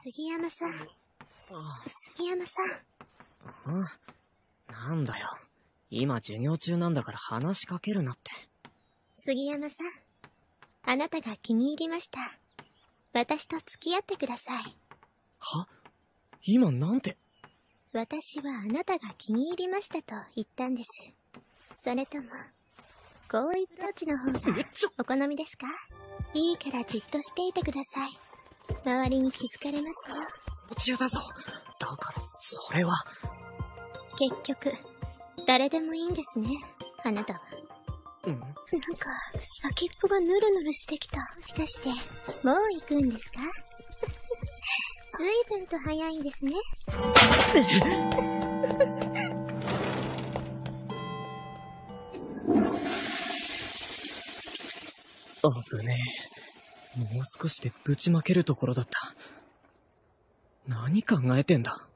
杉山さん。杉山さん。 なんだよ。今授業中なんだから話しかけるなって。 杉山さん。あなたが気に入りました。私と付き合ってください。 は？今なんて？ 私はあなたが気に入りましたと言ったんです。それとも、こういったオチの方がお好みですか？いいからじっとしていてください。周りに気づかれますよ。 途中だぞ。だからそれは。 結局、誰でもいいんですね、あなたは。なんか、先っぽがヌルヌルしてきた。もしかして、もう行くんですか？随分と早いんですね。 危ねえ。もう少しでぶちまけるところだった。何考えてんだ。